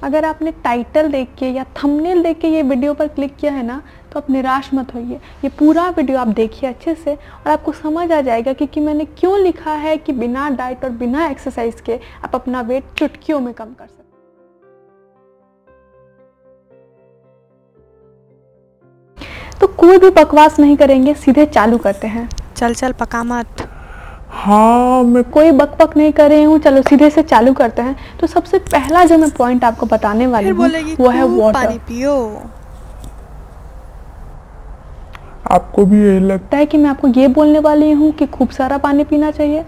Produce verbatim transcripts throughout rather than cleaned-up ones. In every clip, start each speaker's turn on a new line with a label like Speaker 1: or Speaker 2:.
Speaker 1: अगर आपने टाइटल देख के या थंबनेल देख के ये वीडियो पर क्लिक किया है ना, तो आप निराश मत होइए। ये पूरा वीडियो आप देखिए अच्छे से और आपको समझ आ जाएगा कि, कि मैंने क्यों लिखा है कि बिना डाइट और बिना एक्सरसाइज के आप अपना वेट चुटकियों में कम कर सकते हैं। तो कोई भी बकवास नहीं करेंगे, सीधे चालू करते हैं।
Speaker 2: चल चल पका मत।
Speaker 1: हाँ, मैं कोई बक बक नहीं कर रही हूँ, चलो सीधे से चालू करते हैं। तो सबसे पहला जो मैं पॉइंट आपको बताने वाली हूँ वो है वाटर।
Speaker 2: पानी पियो।
Speaker 1: आपको भी यही लगता है कि मैं आपको ये बोलने वाली हूँ कि खूब सारा पानी पीना चाहिए?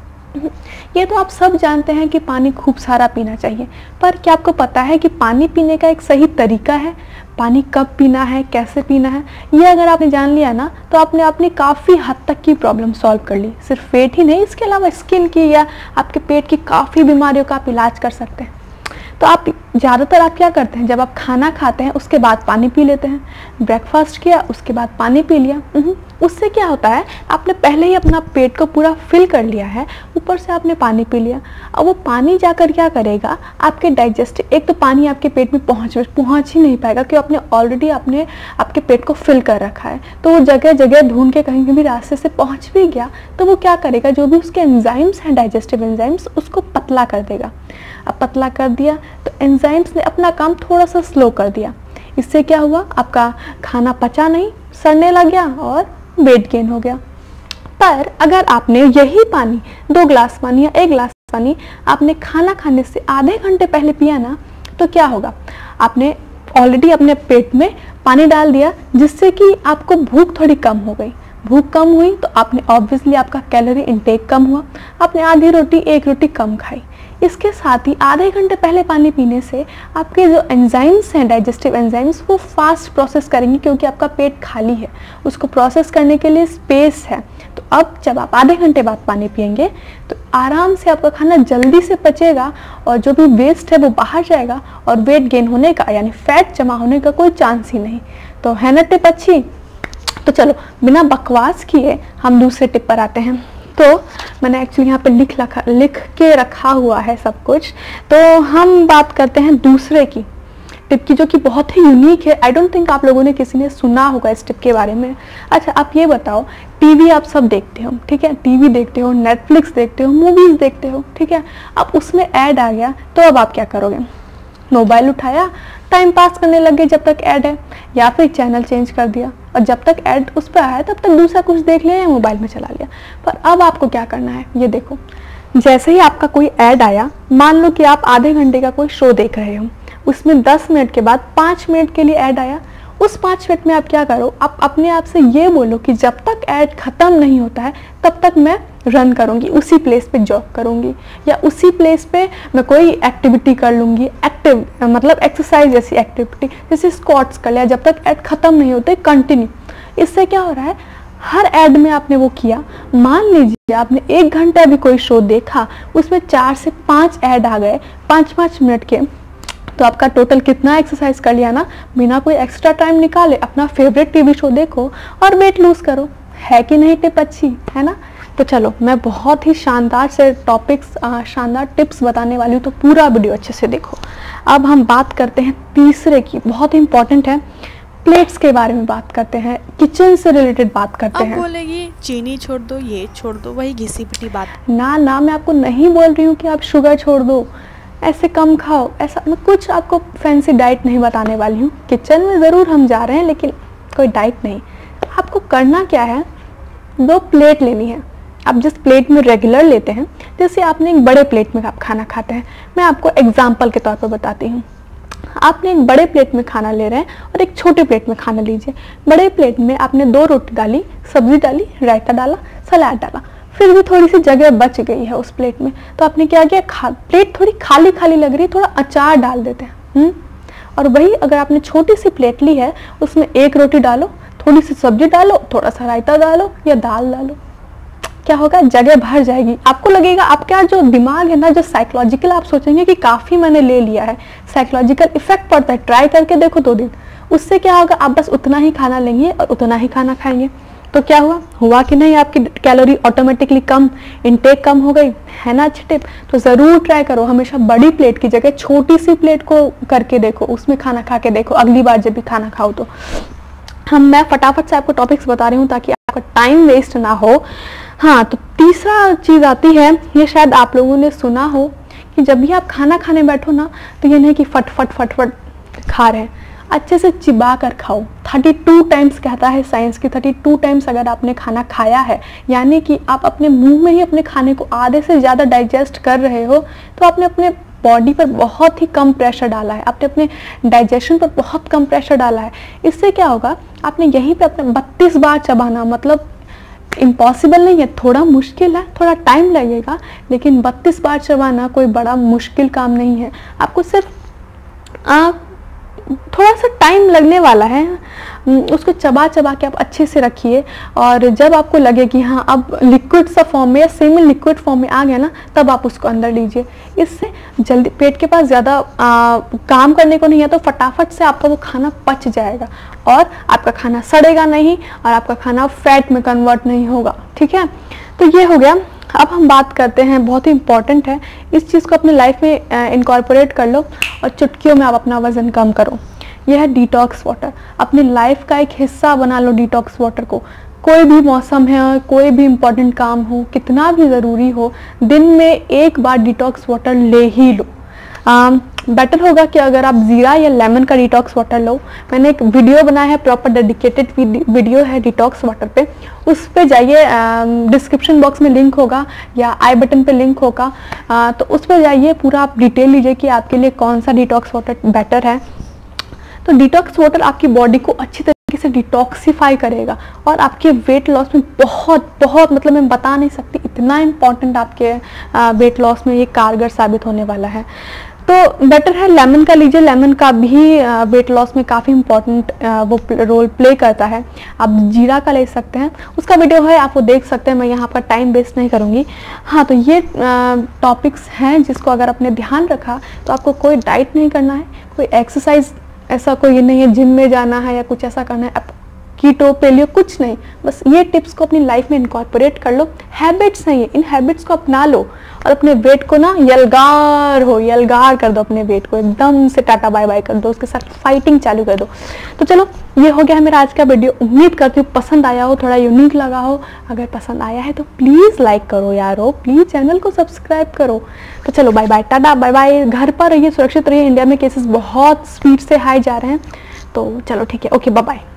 Speaker 1: ये तो आप सब जानते हैं कि पानी खूब सारा पीना चाहिए, पर क्या आपको पता है कि पानी पीने का एक सही तरीका है? पानी कब पीना है, कैसे पीना है, ये अगर आपने जान लिया ना, तो आपने अपनी काफ़ी हद तक की प्रॉब्लम सॉल्व कर ली। सिर्फ पेट ही नहीं, इसके अलावा स्किन की या आपके पेट की काफ़ी बीमारियों का आप इलाज कर सकते हैं। तो आप ज़्यादातर आप क्या करते हैं, जब आप खाना खाते हैं उसके बाद पानी पी लेते हैं। ब्रेकफास्ट किया, उसके बाद पानी पी लिया। उससे क्या होता है, आपने पहले ही अपना पेट को पूरा फिल कर लिया है, ऊपर से आपने पानी पी लिया। अब वो पानी जाकर क्या करेगा, आपके डाइजेस्टिव, एक तो पानी आपके पेट में पहुँच पहुँच ही नहीं पाएगा क्योंकि आपने ऑलरेडी आपने आपके पेट को फिल कर रखा है। तो वो जगह जगह ढूंढ के कहीं भी रास्ते से पहुँच भी गया तो वो क्या करेगा, जो भी उसके एंजाइम्स हैं, डाइजेस्टिव एंजाइम्स, उसको पतला कर देगा। अब पतला कर दिया तो एंजाइम्स ने अपना काम थोड़ा सा स्लो कर दिया। इससे क्या हुआ, आपका खाना पचा नहीं, सड़ने लग गया और वेट गेन हो गया। पर अगर आपने यही पानी, दो ग्लास पानी या एक ग्लास पानी आपने खाना खाने से आधे घंटे पहले पिया ना, तो क्या होगा, आपने ऑलरेडी अपने पेट में पानी डाल दिया, जिससे कि आपको भूख थोड़ी कम हो गई। भूख कम हुई तो आपने ऑब्वियसली आपका कैलोरी इंटेक कम हुआ, आपने आधी रोटी एक रोटी कम खाई। इसके साथ ही आधे घंटे पहले पानी पीने से आपके जो एंजाइम्स हैं, डाइजेस्टिव एंजाइम्स, वो फास्ट प्रोसेस करेंगे क्योंकि आपका पेट खाली है, उसको प्रोसेस करने के लिए स्पेस है। तो अब जब आप आधे घंटे बाद पानी पियेंगे तो आराम से आपका खाना जल्दी से पचेगा और जो भी वेस्ट है वो बाहर जाएगा और वेट गेन होने का यानी फैट जमा होने का कोई चांस ही नहीं। तो है ना टिप अच्छी? तो चलो बिना बकवास किए हम दूसरे टिप पर आते हैं। तो मैंने एक्चुअली यहाँ पे लिख रखा लिख के रखा हुआ है सब कुछ। तो हम बात करते हैं दूसरे की टिप की, जो कि बहुत ही यूनिक है। आई डोंट थिंक आप लोगों ने किसी ने सुना होगा इस टिप के बारे में। अच्छा, आप ये बताओ, टीवी आप सब देखते हो, ठीक है, टीवी देखते हो, नेटफ्लिक्स देखते हो, मूवीज़ देखते हो, ठीक है। अब उसमें ऐड आ गया तो अब आप क्या करोगे? मोबाइल उठाया, टाइम पास करने लगे जब तक ऐड है, या फिर चैनल चेंज कर दिया और जब तक ऐड उस पर आया तब तक दूसरा कुछ देख लिया या मोबाइल में चला लिया। पर अब आपको क्या करना है, ये देखो, जैसे ही आपका कोई ऐड आया, मान लो कि आप आधे घंटे का कोई शो देख रहे हो, उसमें दस मिनट के बाद पाँच मिनट के लिए ऐड आया। उस पाँच मिनट में आप क्या करो, आप अपने आप से ये बोलो कि जब तक ऐड ख़त्म नहीं होता है तब तक मैं रन करूँगी, उसी प्लेस पे जॉग करूँगी, या उसी प्लेस पे मैं कोई एक्टिविटी कर लूँगी, एक्टिव मतलब एक्सरसाइज जैसी एक्टिविटी, जैसे स्क्वाट्स कर लिया, जब तक ऐड ख़त्म नहीं होते कंटिन्यू। इससे क्या हो रहा है, हर ऐड में आपने वो किया। मान लीजिए आपने एक घंटा भी कोई शो देखा, उसमें चार से पाँच ऐड आ गए पाँच पाँच मिनट के, तो आपका टोटल कितना एक्सरसाइज कर लिया ना, बिना कोई एक्स्ट्रा टाइम निकाले। अपना फेवरेट टीवी शो देखो और वेट लूज करो। है कि नहीं टिप अच्छी, है ना? तो चलो, मैं बहुत ही शानदार से टॉपिक्स, शानदार टिप्स बताने वाली हूँ, तो पूरा वीडियो अच्छे से देखो। अब हम बात करते हैं तीसरे की, बहुत ही इंपॉर्टेंट है, प्लेट्स के बारे में बात करते हैं, किचन से रिलेटेड बात करते
Speaker 2: अब
Speaker 1: हैं।
Speaker 2: बोलेगी चीनी छोड़ दो, ये छोड़ दो, वही घिसी पिटी बात।
Speaker 1: ना ना, मैं आपको नहीं बोल रही हूँ कि आप शुगर छोड़ दो, ऐसे कम खाओ, ऐसा मैं कुछ आपको फैंसी डाइट नहीं बताने वाली हूँ। किचन में ज़रूर हम जा रहे हैं लेकिन कोई डाइट नहीं। आपको करना क्या है, दो प्लेट लेनी है। आप जिस प्लेट में रेगुलर लेते हैं, जैसे आपने एक बड़े प्लेट में आप खाना खाते हैं, मैं आपको एग्जाम्पल के तौर पर बताती हूँ। आपने एक बड़े प्लेट में खाना ले रहे हैं और एक छोटे प्लेट में खाना लीजिए। बड़े प्लेट में आपने दो रोटी डाली, सब्जी डाली, रायता डाला, सलाद डाला, फिर भी थोड़ी सी जगह बच गई है उस प्लेट में, तो आपने क्या किया, खा प्लेट थोड़ी खाली खाली लग रही है, थोड़ा अचार डाल देते हैं। हुँ? और वही अगर आपने छोटी सी प्लेट ली है, उसमें एक रोटी डालो, थोड़ी सी सब्जी डालो, थोड़ा सा रायता डालो या दाल डालो, क्या होगा, जगह भर जाएगी। आपको लगेगा, आपका जो दिमाग है ना, जो साइकोलॉजिकल आप सोचेंगे कि काफ़ी मैंने ले लिया है, साइकोलॉजिकल इफेक्ट पड़ता है। ट्राई करके देखो दो दिन, उससे क्या होगा, आप बस उतना ही खाना लेंगे और उतना ही खाना खाएंगे। तो क्या हुआ हुआ कि नहीं, आपकी कैलोरी ऑटोमेटिकली कम, इनटेक कम हो गई, है ना अच्छी टिप। तो ज़रूर ट्राई करो, हमेशा बड़ी प्लेट की जगह छोटी सी प्लेट को करके देखो, उसमें खाना खा के देखो अगली बार जब भी खाना खाओ तो। हम मैं फटाफट से आपको टॉपिक्स बता रही हूँ ताकि आपका टाइम वेस्ट ना हो। हाँ, तो तीसरा चीज़ आती है, ये शायद आप लोगों ने सुना हो कि जब भी आप खाना खाने बैठो ना तो ये नहीं कि फट फट फट फट खा रहे हैं, अच्छे से चिबा कर खाओ। बत्तीस टाइम्स कहता है साइंस की, बत्तीस टाइम्स अगर आपने खाना खाया है यानी कि आप अपने मुंह में ही अपने खाने को आधे से ज़्यादा डाइजेस्ट कर रहे हो, तो आपने अपने बॉडी पर बहुत ही कम प्रेशर डाला है, आपने अपने डाइजेशन पर बहुत कम प्रेशर डाला है। इससे क्या होगा, आपने यहीं पे अपने बत्तीस बार चबाना, मतलब इम्पॉसिबल नहीं है, थोड़ा मुश्किल है, थोड़ा टाइम लगेगा, लेकिन बत्तीस बार चबाना कोई बड़ा मुश्किल काम नहीं है। आपको सिर्फ आ, थोड़ा सा टाइम लगने वाला है, उसको चबा चबा के आप अच्छे से रखिए, और जब आपको लगे कि हाँ अब लिक्विड सा फॉर्म में या सेमी लिक्विड फॉर्म में आ गया ना, तब आप उसको अंदर लीजिए। इससे जल्दी पेट के पास ज़्यादा काम करने को नहीं है, तो फटाफट से आपका वो खाना पच जाएगा और आपका खाना सड़ेगा नहीं और आपका खाना फैट में कन्वर्ट नहीं होगा। ठीक है, तो ये हो गया। अब हम बात करते हैं, बहुत ही इंपॉर्टेंट है, इस चीज़ को अपने लाइफ में इनकॉर्पोरेट कर लो और चुटकियों में आप अपना वज़न कम करो। यह है डिटॉक्स वाटर, अपनी लाइफ का एक हिस्सा बना लो डिटॉक्स वाटर को। कोई भी मौसम है, कोई भी इम्पोर्टेंट काम हो, कितना भी ज़रूरी हो, दिन में एक बार डिटॉक्स वाटर ले ही लो। बेटर होगा कि अगर आप जीरा या लेमन का डिटॉक्स वाटर लो। मैंने एक वीडियो बनाया है, प्रॉपर डेडिकेटेड वीडियो है डिटॉक्स वाटर पे, उस पे जाइए, डिस्क्रिप्शन बॉक्स में लिंक होगा या आई बटन पे लिंक होगा, आ, तो उस पर जाइए, पूरा आप डिटेल लीजिए कि आपके लिए कौन सा डिटॉक्स वाटर बेटर है। तो डिटॉक्स वाटर आपकी बॉडी को अच्छी तरीके से डिटॉक्सिफाई करेगा और आपके वेट लॉस में बहुत बहुत मतलब मैं बता नहीं सकती, इतना इम्पॉर्टेंट आपके वेट लॉस में ये कारगर साबित होने वाला है। तो बेटर है लेमन का लीजिए, लेमन का भी वेट लॉस में काफ़ी इम्पॉर्टेंट वो रोल प्ले करता है। आप जीरा का ले सकते हैं, उसका वीडियो है, आप वो देख सकते हैं, मैं यहाँ पर टाइम वेस्ट नहीं करूँगी। हाँ, तो ये टॉपिक्स हैं जिसको अगर आपने ध्यान रखा तो आपको कोई डाइट नहीं करना है, कोई एक्सरसाइज ऐसा कोई नहीं है, जिम में जाना है या कुछ ऐसा करना है, आप कीटो पेलियो कुछ नहीं, बस ये टिप्स को अपनी लाइफ में इनकॉर्पोरेट कर लो। हैबिट्स हैं ये, इन हैबिट्स को अपना लो और अपने वेट को ना यलगार हो यलगार कर दो, अपने वेट को एकदम से टाटा बाय बाय कर दो, उसके साथ फाइटिंग चालू कर दो। तो चलो, ये हो गया है मेरा आज का वीडियो। उम्मीद करती हूँ पसंद आया हो, थोड़ा यूनिक लगा हो। अगर पसंद आया है तो प्लीज़ लाइक करो यारो, प्लीज़ चैनल को सब्सक्राइब करो। तो चलो bye bye, tata bye bye, घर पर रहिए, सुरक्षित रहिए। इंडिया में केसेस बहुत स्पीड से हाई जा रहे हैं, तो चलो ठीक है, ओके बाय बाय।